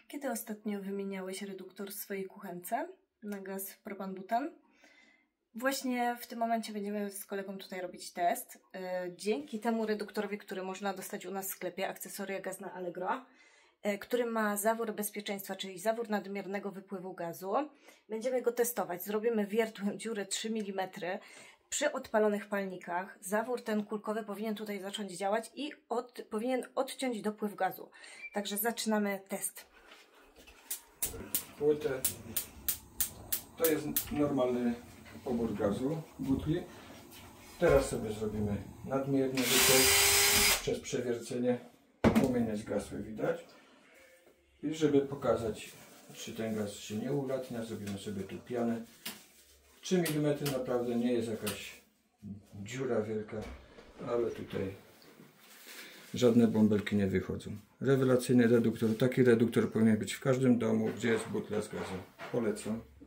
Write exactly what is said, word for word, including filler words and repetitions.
Kiedy ostatnio wymieniałeś reduktor w swojej kuchence na gaz propan-butan? Właśnie w tym momencie będziemy z kolegą tutaj robić test. Dzięki temu reduktorowi, który można dostać u nas w sklepie, akcesoria gaz na Allegro, który ma zawór bezpieczeństwa, czyli zawór nadmiernego wypływu gazu, będziemy go testować. Zrobimy wiertłą dziurę trzy milimetry przy odpalonych palnikach. Zawór ten kulkowy powinien tutaj zacząć działać i od, powinien odciąć dopływ gazu. Także zaczynamy test. Płytę. To jest normalny pobór gazu w butli. Teraz sobie zrobimy nadmierny wypływ przez przewiercenie. Płomienie zgasły widać. I żeby pokazać, czy ten gaz się nie ulatnia, zrobimy sobie tu pianę. trzy milimetry naprawdę nie jest jakaś dziura wielka, ale tutaj żadne bąbelki nie wychodzą. Rewelacyjny reduktor. Taki reduktor powinien być w każdym domu, gdzie jest butla z gazem. Polecam.